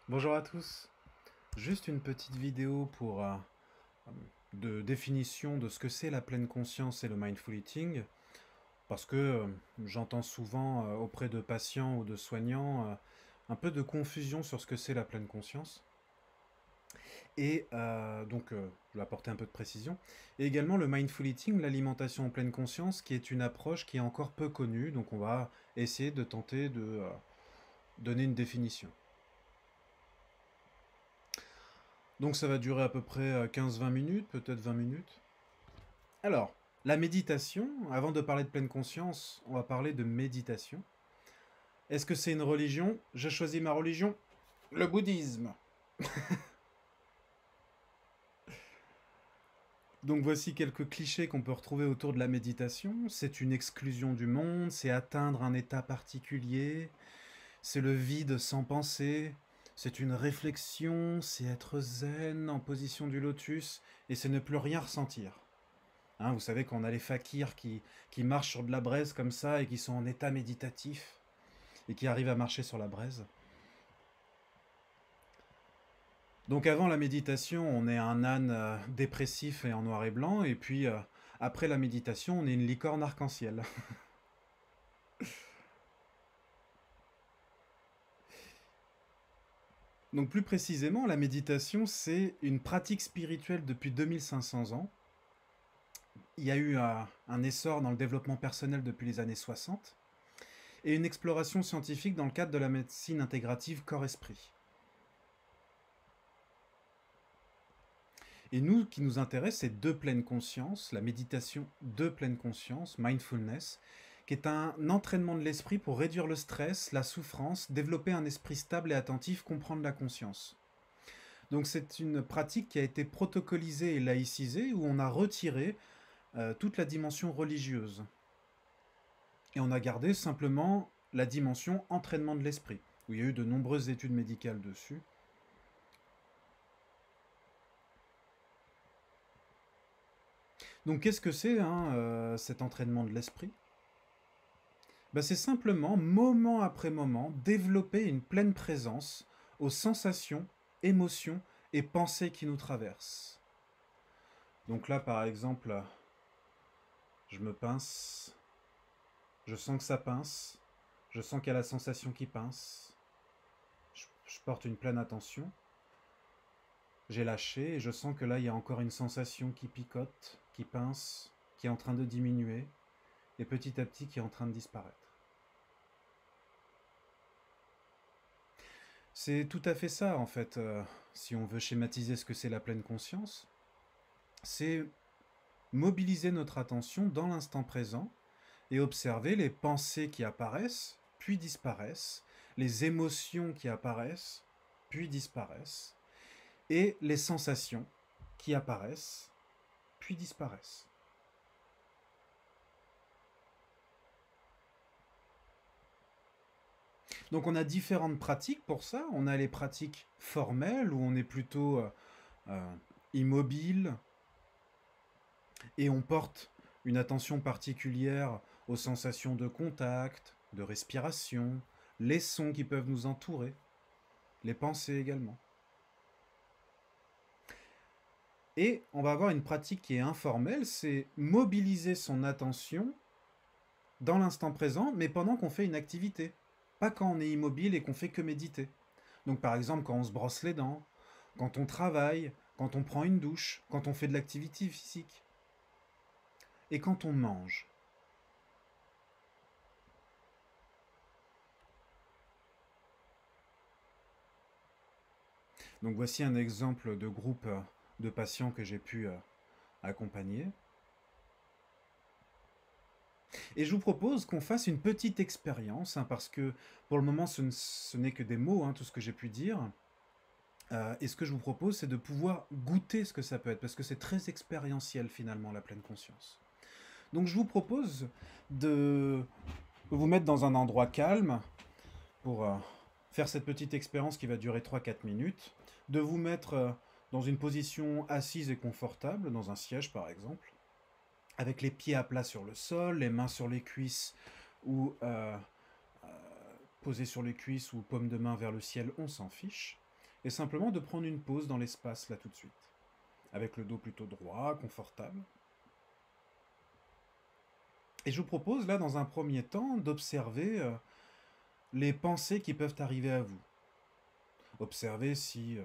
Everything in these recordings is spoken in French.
Bonjour à tous. Juste une petite vidéo pour de définition de ce que c'est la pleine conscience et le mindful eating, parce que j'entends souvent auprès de patients ou de soignants un peu de confusion sur ce que c'est la pleine conscience. Et je vais apporter un peu de précision. Et également le mindful eating, l'alimentation en pleine conscience, qui est une approche qui est encore peu connue, donc on va essayer de tenter de donner une définition. Donc ça va durer à peu près 15-20 minutes, peut-être 20 minutes. Alors, la méditation, avant de parler de pleine conscience, on va parler de méditation. Est-ce que c'est une religion? J'ai choisi ma religion, le bouddhisme. Donc voici quelques clichés qu'on peut retrouver autour de la méditation. C'est une exclusion du monde, c'est atteindre un état particulier, c'est le vide sans pensée, c'est une réflexion, c'est être zen en position du lotus, et c'est ne plus rien ressentir. Hein, vous savez qu'on a les fakirs qui marchent sur de la braise comme ça et qui sont en état méditatif et qui arrivent à marcher sur la braise. Donc avant la méditation, on est un âne dépressif et en noir et blanc, et puis après la méditation, on est une licorne arc-en-ciel. Donc plus précisément, la méditation, c'est une pratique spirituelle depuis 2500 ans. Il y a eu un essor dans le développement personnel depuis les années 60, et une exploration scientifique dans le cadre de la médecine intégrative corps-esprit. Et nous, qui nous intéresse, c'est de pleine conscience, la méditation de pleine conscience, mindfulness, qui est un entraînement de l'esprit pour réduire le stress, la souffrance, développer un esprit stable et attentif, comprendre la conscience. Donc c'est une pratique qui a été protocolisée et laïcisée, où on a retiré toute la dimension religieuse. Et on a gardé simplement la dimension entraînement de l'esprit, où il y a eu de nombreuses études médicales dessus. Donc qu'est-ce que c'est cet entraînement de l'esprit? Ben, c'est simplement, moment après moment, développer une pleine présence aux sensations, émotions et pensées qui nous traversent. Donc là, par exemple, je me pince, je sens que ça pince, je sens qu'il y a la sensation qui pince, je porte une pleine attention, j'ai lâché et je sens que là, il y a encore une sensation qui picote, qui pince, qui est en train de diminuer et petit à petit qui est en train de disparaître. C'est tout à fait ça, en fait, si on veut schématiser ce que c'est la pleine conscience. C'est mobiliser notre attention dans l'instant présent et observer les pensées qui apparaissent, puis disparaissent, les émotions qui apparaissent, puis disparaissent, et les sensations qui apparaissent, puis disparaissent. Donc on a différentes pratiques pour ça. On a les pratiques formelles où on est plutôt euh, immobile et on porte une attention particulière aux sensations de contact, de respiration, les sons qui peuvent nous entourer, les pensées également. Et on va avoir une pratique qui est informelle, c'est mobiliser son attention dans l'instant présent, mais pendant qu'on fait une activité. Pas quand on est immobile et qu'on fait que méditer. Donc par exemple quand on se brosse les dents, quand on travaille, quand on prend une douche, quand on fait de l'activité physique. Et quand on mange. Donc voici un exemple de groupe de patients que j'ai pu accompagner. Et je vous propose qu'on fasse une petite expérience, hein, parce que pour le moment ce n'est que des mots, hein, tout ce que j'ai pu dire. Et ce que je vous propose, c'est de pouvoir goûter ce que ça peut être, parce que c'est très expérientiel finalement la pleine conscience. Donc je vous propose de vous mettre dans un endroit calme pour faire cette petite expérience qui va durer 3-4 minutes, de vous mettre dans une position assise et confortable, dans un siège par exemple, avec les pieds à plat sur le sol, les mains sur les cuisses ou posées sur les cuisses ou paume de main vers le ciel, on s'en fiche. Et simplement de prendre une pause dans l'espace là tout de suite, avec le dos plutôt droit, confortable. Et je vous propose là dans un premier temps d'observer les pensées qui peuvent arriver à vous. Observez si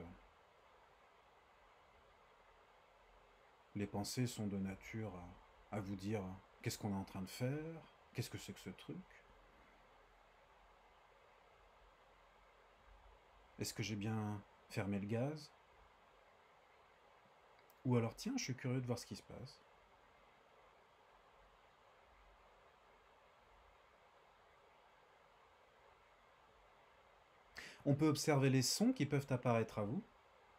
les pensées sont de nature à vous dire qu'est-ce qu'on est en train de faire, qu'est-ce que c'est que ce truc. Est-ce que j'ai bien fermé le gaz? Ou alors tiens, je suis curieux de voir ce qui se passe. On peut observer les sons qui peuvent apparaître à vous.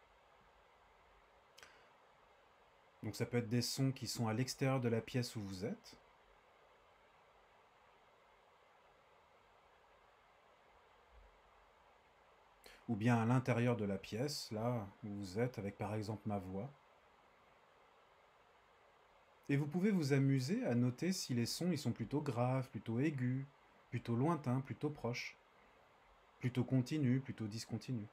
Donc ça peut être des sons qui sont à l'extérieur de la pièce où vous êtes. Ou bien à l'intérieur de la pièce, là où vous êtes, avec par exemple ma voix. Et vous pouvez vous amuser à noter si les sons ils sont plutôt graves, plutôt aigus, plutôt lointains, plutôt proches, plutôt continus, plutôt discontinus.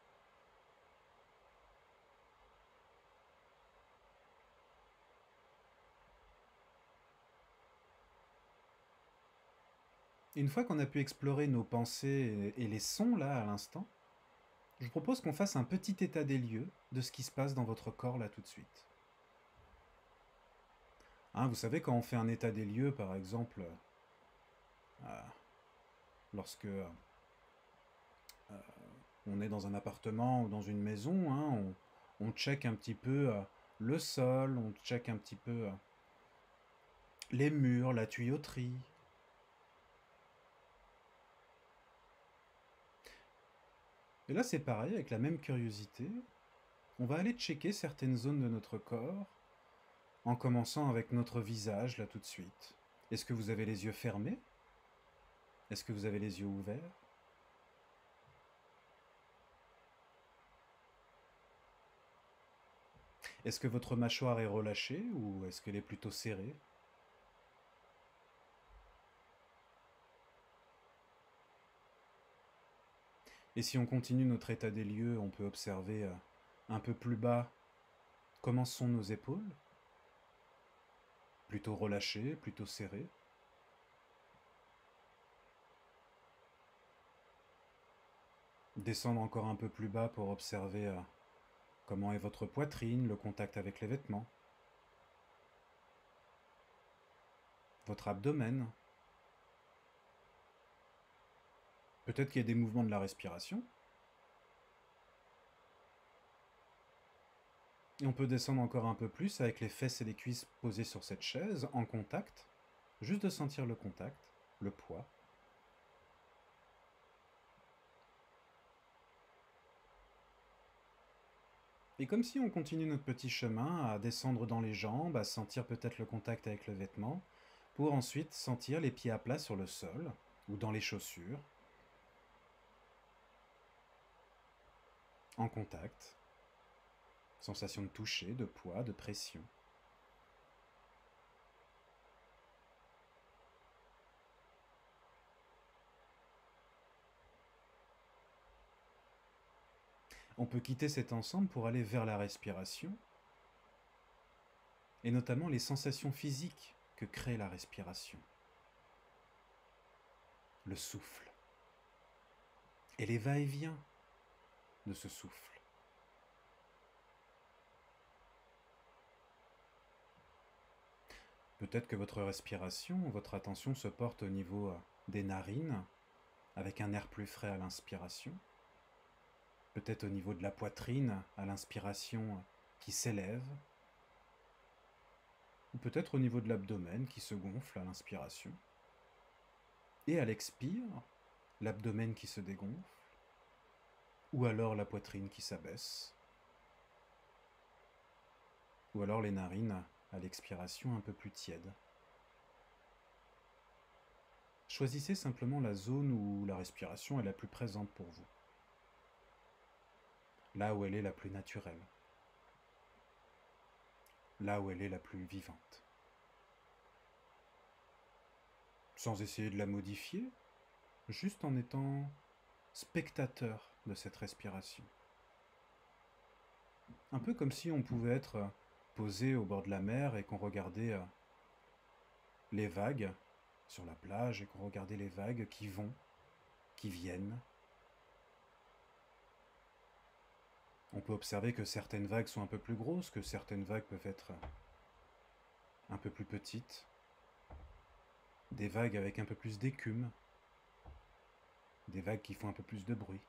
Une fois qu'on a pu explorer nos pensées et les sons là à l'instant, je vous propose qu'on fasse un petit état des lieux de ce qui se passe dans votre corps là tout de suite. Hein, vous savez, quand on fait un état des lieux, par exemple, lorsque on est dans un appartement ou dans une maison, hein, on check un petit peu le sol, on check un petit peu les murs, la tuyauterie. Et là, c'est pareil, avec la même curiosité, on va aller checker certaines zones de notre corps, en commençant avec notre visage, là tout de suite. Est-ce que vous avez les yeux fermés? Est-ce que vous avez les yeux ouverts? Est-ce que votre mâchoire est relâchée ou est-ce qu'elle est plutôt serrée? Et si on continue notre état des lieux, on peut observer un peu plus bas comment sont nos épaules. Plutôt relâchées, plutôt serrées. Descendre encore un peu plus bas pour observer comment est votre poitrine, le contact avec les vêtements. Votre abdomen. Peut-être qu'il y a des mouvements de la respiration. Et on peut descendre encore un peu plus avec les fesses et les cuisses posées sur cette chaise, en contact. Juste de sentir le contact, le poids. Et comme si on continue notre petit chemin à descendre dans les jambes, à sentir peut-être le contact avec le vêtement, pour ensuite sentir les pieds à plat sur le sol ou dans les chaussures, en contact. Sensation de toucher, de poids, de pression. On peut quitter cet ensemble pour aller vers la respiration, et notamment les sensations physiques que crée la respiration. Le souffle. Et les va-et-vient de ce souffle. Peut-être que votre respiration, votre attention se porte au niveau des narines, avec un air plus frais à l'inspiration. Peut-être au niveau de la poitrine, à l'inspiration qui s'élève. Ou peut-être au niveau de l'abdomen qui se gonfle à l'inspiration. Et à l'expire, l'abdomen qui se dégonfle. Ou alors la poitrine qui s'abaisse. Ou alors les narines à l'expiration un peu plus tièdes. Choisissez simplement la zone où la respiration est la plus présente pour vous. Là où elle est la plus naturelle. Là où elle est la plus vivante. Sans essayer de la modifier, juste en étant spectateur de cette respiration. Un peu comme si on pouvait être posé au bord de la mer et qu'on regardait les vagues sur la plage et qu'on regardait les vagues qui vont, qui viennent. On peut observer que certaines vagues sont un peu plus grosses, que certaines vagues peuvent être un peu plus petites, des vagues avec un peu plus d'écume, des vagues qui font un peu plus de bruit.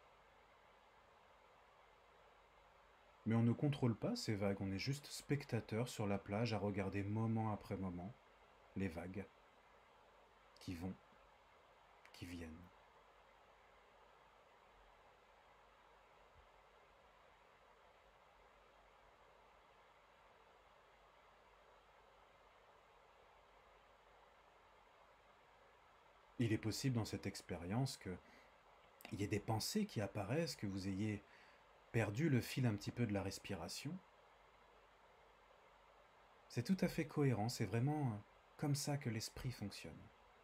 Mais on ne contrôle pas ces vagues, on est juste spectateur sur la plage à regarder moment après moment les vagues qui vont, qui viennent. Il est possible dans cette expérience qu'il y ait des pensées qui apparaissent, que vous ayez perdu le fil un petit peu de la respiration. C'est tout à fait cohérent, c'est vraiment comme ça que l'esprit fonctionne.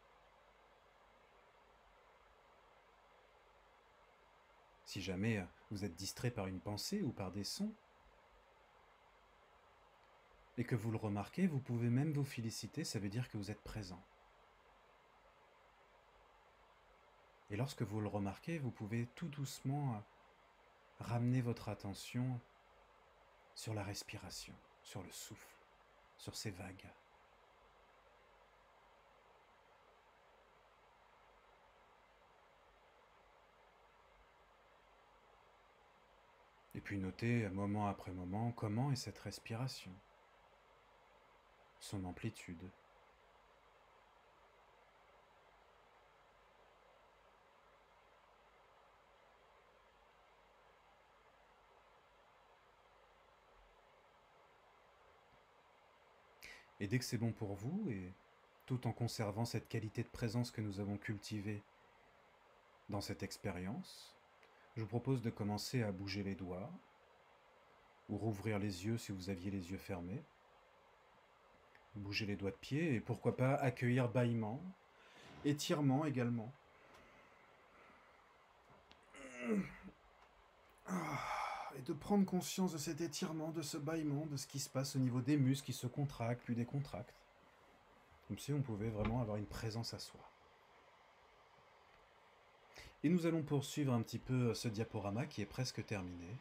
Si jamais vous êtes distrait par une pensée ou par des sons, et que vous le remarquez, vous pouvez même vous féliciter, ça veut dire que vous êtes présent. Et lorsque vous le remarquez, vous pouvez tout doucement ramener votre attention sur la respiration, sur le souffle, sur ces vagues. Et puis notez moment après moment comment est cette respiration, son amplitude. Et dès que c'est bon pour vous, et tout en conservant cette qualité de présence que nous avons cultivée dans cette expérience, je vous propose de commencer à bouger les doigts, ou rouvrir les yeux si vous aviez les yeux fermés. Bouger les doigts de pied, et pourquoi pas accueillir bâillement, étirement également. Et de prendre conscience de cet étirement, de ce bâillement, de ce qui se passe au niveau des muscles qui se contractent puis décontractent. Comme si on pouvait vraiment avoir une présence à soi. Et nous allons poursuivre un petit peu ce diaporama qui est presque terminé.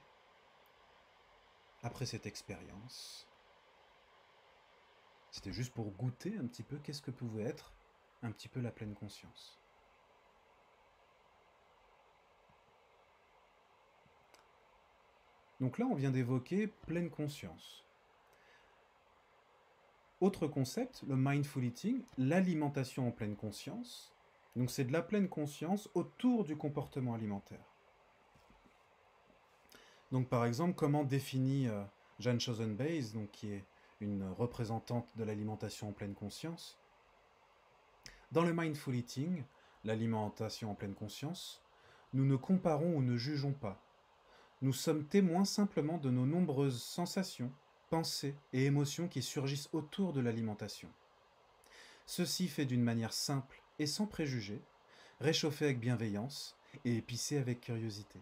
Après cette expérience, c'était juste pour goûter un petit peu qu'est-ce que pouvait être un petit peu la pleine conscience. Donc là, on vient d'évoquer pleine conscience. Autre concept, le mindful eating, l'alimentation en pleine conscience. Donc c'est de la pleine conscience autour du comportement alimentaire. Donc par exemple, comment définit Jan Chozen-Bays, donc qui est une représentante de l'alimentation en pleine conscience. Dans le mindful eating, l'alimentation en pleine conscience, nous ne comparons ou ne jugeons pas. Nous sommes témoins simplement de nos nombreuses sensations, pensées et émotions qui surgissent autour de l'alimentation. Ceci fait d'une manière simple et sans préjugés, réchauffé avec bienveillance et épicé avec curiosité.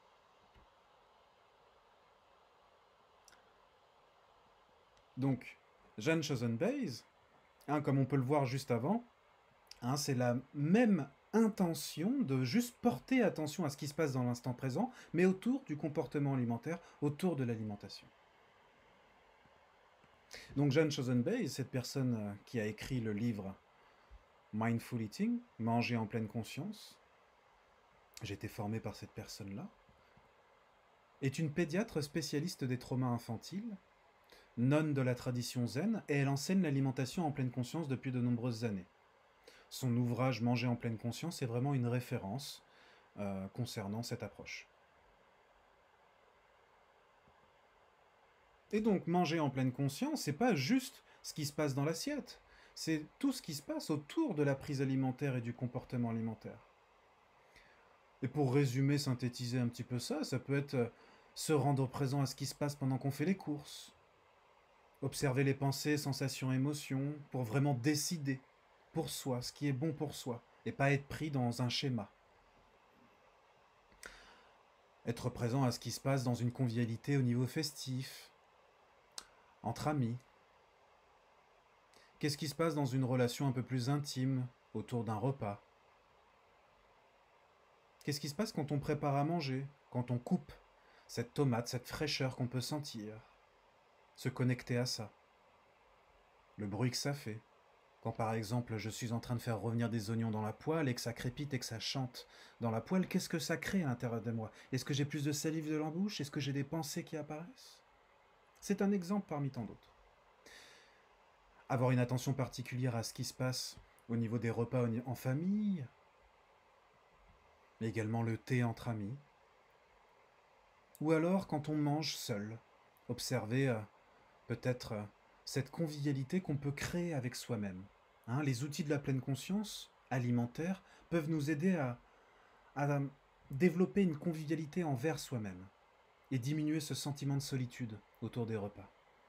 Donc, Jan Chozen-Bays, comme on peut le voir juste avant, c'est la même intention de juste porter attention à ce qui se passe dans l'instant présent, mais autour du comportement alimentaire, autour de l'alimentation. Donc Jan Chozen-Bays, cette personne qui a écrit le livre Mindful Eating, Manger en pleine conscience, j'ai été formé par cette personne-là, est une pédiatre spécialiste des traumas infantiles, nonne de la tradition zen, et elle enseigne l'alimentation en pleine conscience depuis de nombreuses années. Son ouvrage Manger en pleine conscience est vraiment une référence concernant cette approche. Et donc, manger en pleine conscience, c'est pas juste ce qui se passe dans l'assiette, c'est tout ce qui se passe autour de la prise alimentaire et du comportement alimentaire. Et pour résumer, synthétiser un petit peu ça, ça peut être se rendre présent à ce qui se passe pendant qu'on fait les courses, observer les pensées, sensations, émotions, pour vraiment décider pour soi, ce qui est bon pour soi, et pas être pris dans un schéma. Être présent à ce qui se passe dans une convivialité au niveau festif, entre amis. Qu'est-ce qui se passe dans une relation un peu plus intime, autour d'un repas? Qu'est-ce qui se passe quand on prépare à manger, quand on coupe cette tomate, cette fraîcheur qu'on peut sentir? Se connecter à ça. Le bruit que ça fait. Quand par exemple je suis en train de faire revenir des oignons dans la poêle et que ça crépite et que ça chante dans la poêle, qu'est-ce que ça crée à l'intérieur de moi? Est-ce que j'ai plus de salive de la bouche? Est-ce que j'ai des pensées qui apparaissent? C'est un exemple parmi tant d'autres. Avoir une attention particulière à ce qui se passe au niveau des repas en famille, mais également le thé entre amis. Ou alors quand on mange seul, observer peut-être cette convivialité qu'on peut créer avec soi-même. Hein, les outils de la pleine conscience alimentaire peuvent nous aider à développer une convivialité envers soi-même et diminuer ce sentiment de solitude autour des repas.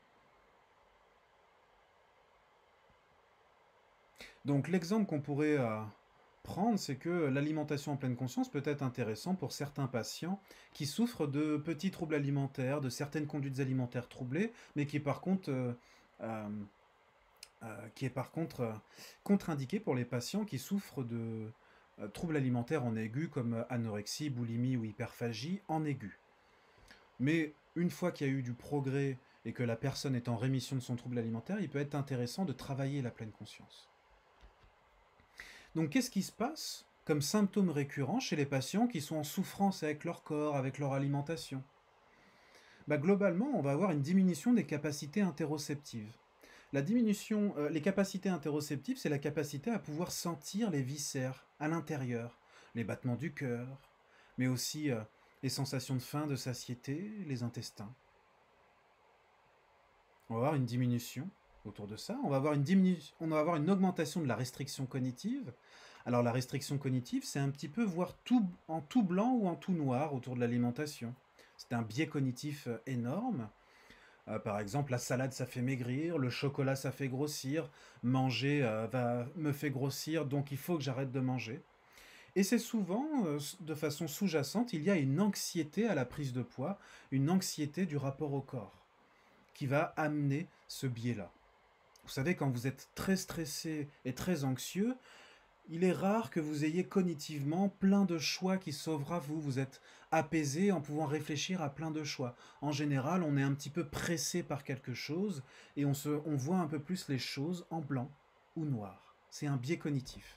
Donc l'exemple qu'on pourrait prendre, c'est que l'alimentation en pleine conscience peut être intéressant pour certains patients qui souffrent de petits troubles alimentaires, de certaines conduites alimentaires troublées, mais qui par contre euh, qui est par contre contre-indiqué pour les patients qui souffrent de troubles alimentaires en aigu comme anorexie, boulimie ou hyperphagie en aigu. Mais une fois qu'il y a eu du progrès et que la personne est en rémission de son trouble alimentaire, il peut être intéressant de travailler la pleine conscience. Donc qu'est-ce qui se passe comme symptômes récurrents chez les patients qui sont en souffrance avec leur corps, avec leur alimentation? Globalement, on va avoir une diminution des capacités interoceptives. La diminution, les capacités interoceptives, c'est la capacité à pouvoir sentir les viscères à l'intérieur, les battements du cœur, mais aussi les sensations de faim, de satiété, les intestins. On va avoir une diminution autour de ça. On va avoir une augmentation de la restriction cognitive. Alors la restriction cognitive, c'est un petit peu voir tout en tout blanc ou en tout noir autour de l'alimentation. C'est un biais cognitif énorme. Par exemple, la salade, ça fait maigrir, le chocolat, ça fait grossir, manger me fait grossir, donc il faut que j'arrête de manger. Et c'est souvent, de façon sous-jacente, il y a une anxiété à la prise de poids, une anxiété du rapport au corps, qui va amener ce biais-là. Vous savez, quand vous êtes très stressé et très anxieux, il est rare que vous ayez cognitivement plein de choix qui s'ouvrent à vous. Vous êtes apaisé en pouvant réfléchir à plein de choix. En général, on est un petit peu pressé par quelque chose et on voit un peu plus les choses en blanc ou noir. C'est un biais cognitif.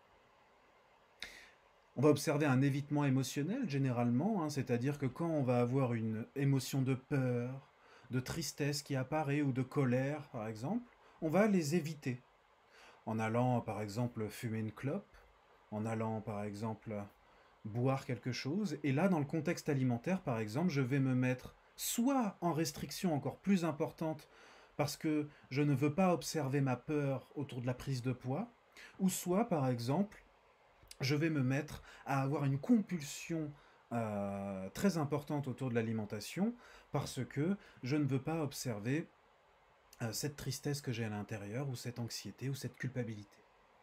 On va observer un évitement émotionnel généralement, hein, c'est-à-dire que quand on va avoir une émotion de peur, de tristesse qui apparaît ou de colère par exemple, on va les éviter en allant par exemple fumer une clope, en allant par exemple boire quelque chose. Et là, dans le contexte alimentaire, par exemple, je vais me mettre soit en restriction encore plus importante parce que je ne veux pas observer ma peur autour de la prise de poids, ou soit, par exemple, je vais me mettre à avoir une compulsion très importante autour de l'alimentation parce que je ne veux pas observer cette tristesse que j'ai à l'intérieur, ou cette anxiété, ou cette culpabilité.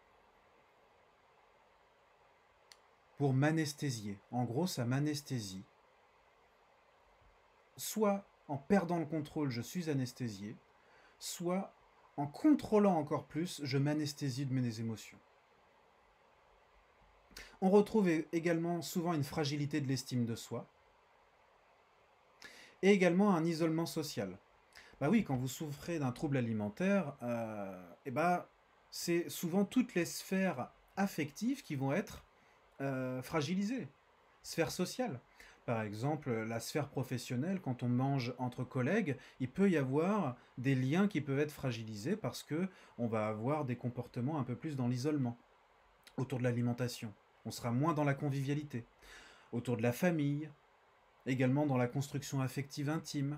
Pour m'anesthésier. En gros, ça m'anesthésie. Soit en perdant le contrôle, je suis anesthésié, soit en contrôlant encore plus, je m'anesthésie de mes émotions. On retrouve également souvent une fragilité de l'estime de soi, et également un isolement social. Bah oui, quand vous souffrez d'un trouble alimentaire, c'est souvent toutes les sphères affectives qui vont être fragilisées. Sphère sociale. Par exemple, la sphère professionnelle, quand on mange entre collègues, il peut y avoir des liens qui peuvent être fragilisés parce que on va avoir des comportements un peu plus dans l'isolement autour de l'alimentation. On sera moins dans la convivialité. Autour de la famille, également dans la construction affective intime.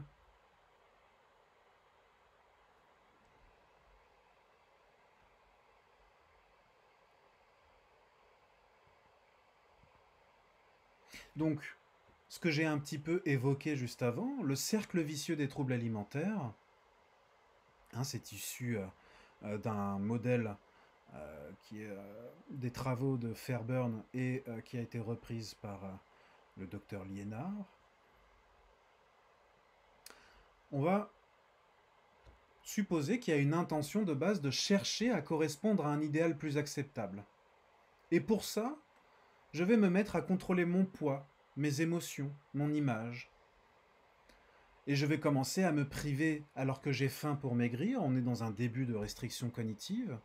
Donc, ce que j'ai un petit peu évoqué juste avant, le cercle vicieux des troubles alimentaires, hein, c'est issu d'un modèle qui est des travaux de Fairburn et qui a été reprise par le docteur Liénard, on va supposer qu'il y a une intention de base de chercher à correspondre à un idéal plus acceptable. Et pour ça, je vais me mettre à contrôler mon poids, mes émotions, mon image. Et je vais commencer à me priver alors que j'ai faim pour maigrir. On est dans un début de restriction cognitive.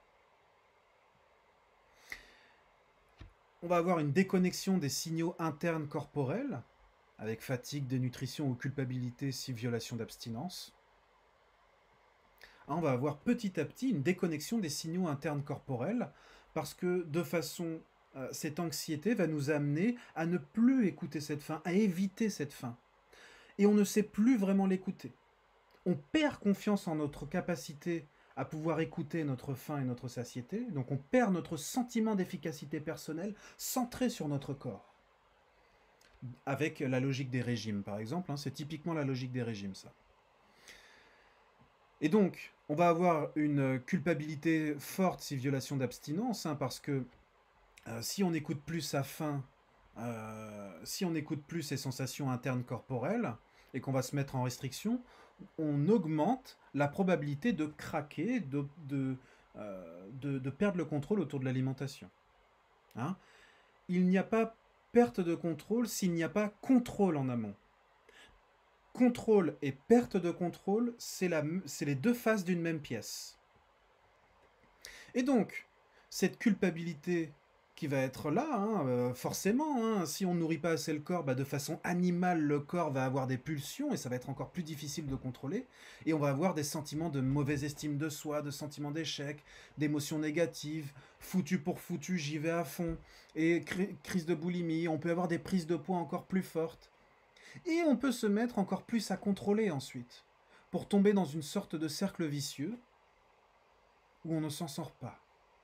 On va avoir une déconnexion des signaux internes corporels, avec fatigue, dénutrition ou culpabilité si violation d'abstinence. On va avoir petit à petit une déconnexion des signaux internes corporels, parce que de façon, cette anxiété va nous amener à ne plus écouter cette faim, à éviter cette faim. Et on ne sait plus vraiment l'écouter. On perd confiance en notre capacité à pouvoir écouter notre faim et notre satiété, donc on perd notre sentiment d'efficacité personnelle centré sur notre corps. Avec la logique des régimes, par exemple, c'est typiquement la logique des régimes, ça. Et donc, on va avoir une culpabilité forte si violation d'abstinence, parce que si on n'écoute plus sa faim, si on n'écoute plus ses sensations internes corporelles, et qu'on va se mettre en restriction, on augmente la probabilité de craquer, de perdre le contrôle autour de l'alimentation. Il n'y a pas perte de contrôle s'il n'y a pas contrôle en amont. Contrôle et perte de contrôle, c'est les deux faces d'une même pièce. Et donc, cette culpabilité qui va être là, forcément, si on ne nourrit pas assez le corps, de façon animale, le corps va avoir des pulsions et ça va être encore plus difficile de contrôler. Et on va avoir des sentiments de mauvaise estime de soi, de sentiments d'échec, d'émotions négatives, foutu pour foutu, j'y vais à fond, et crise de boulimie, on peut avoir des prises de poids encore plus fortes. Et on peut se mettre encore plus à contrôler ensuite, pour tomber dans une sorte de cercle vicieux où on ne s'en sort pas.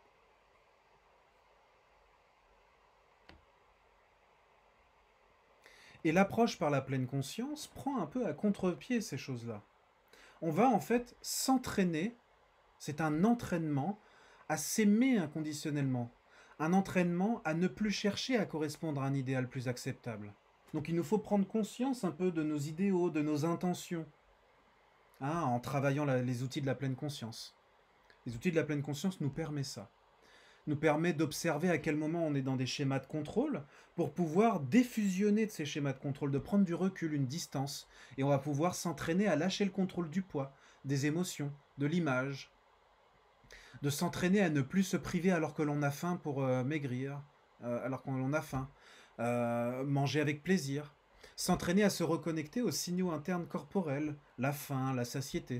Et l'approche par la pleine conscience prend un peu à contre-pied ces choses-là. On va en fait s'entraîner, c'est un entraînement à s'aimer inconditionnellement, un entraînement à ne plus chercher à correspondre à un idéal plus acceptable. Donc il nous faut prendre conscience un peu de nos idéaux, de nos intentions, en travaillant les outils de la pleine conscience. Les outils de la pleine conscience nous permettent ça. Nous permet d'observer à quel moment on est dans des schémas de contrôle pour pouvoir défusionner de ces schémas de contrôle, de prendre du recul, une distance, et on va pouvoir s'entraîner à lâcher le contrôle du poids, des émotions, de l'image, de s'entraîner à ne plus se priver alors que l'on a faim pour maigrir, alors qu'on a faim, manger avec plaisir, s'entraîner à se reconnecter aux signaux internes corporels, la faim, la satiété,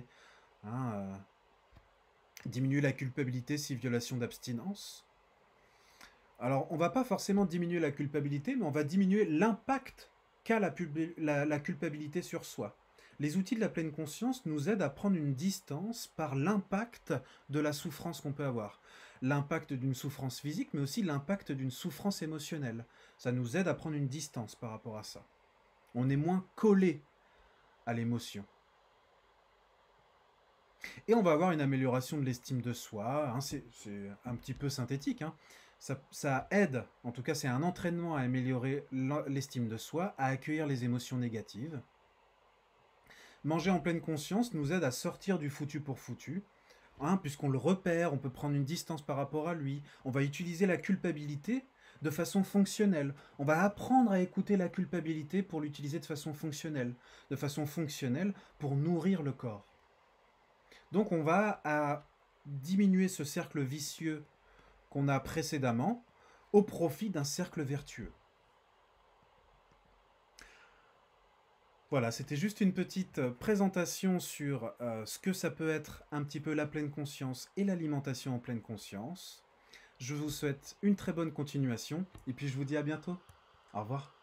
diminuer la culpabilité si violation d'abstinence. Alors, on ne va pas forcément diminuer la culpabilité, mais on va diminuer l'impact qu'a la culpabilité sur soi. Les outils de la pleine conscience nous aident à prendre une distance par l'impact de la souffrance qu'on peut avoir. L'impact d'une souffrance physique, mais aussi l'impact d'une souffrance émotionnelle. Ça nous aide à prendre une distance par rapport à ça. On est moins collé à l'émotion. Et on va avoir une amélioration de l'estime de soi, c'est un petit peu synthétique, ça aide, en tout cas c'est un entraînement à améliorer l'estime de soi, à accueillir les émotions négatives. Manger en pleine conscience nous aide à sortir du foutu pour foutu, puisqu'on le repère, on peut prendre une distance par rapport à lui, on va utiliser la culpabilité de façon fonctionnelle. On va apprendre à écouter la culpabilité pour l'utiliser de façon fonctionnelle pour nourrir le corps. Donc on va diminuer ce cercle vicieux qu'on a précédemment au profit d'un cercle vertueux. Voilà, c'était juste une petite présentation sur ce que ça peut être un petit peu la pleine conscience et l'alimentation en pleine conscience. Je vous souhaite une très bonne continuation et puis je vous dis à bientôt. Au revoir.